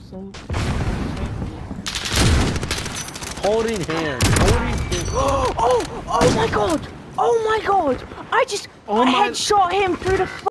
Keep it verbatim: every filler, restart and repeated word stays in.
some. Holding hands. Holding hands. Oh! Oh my god! Oh my god! I just Oh my- headshot him through the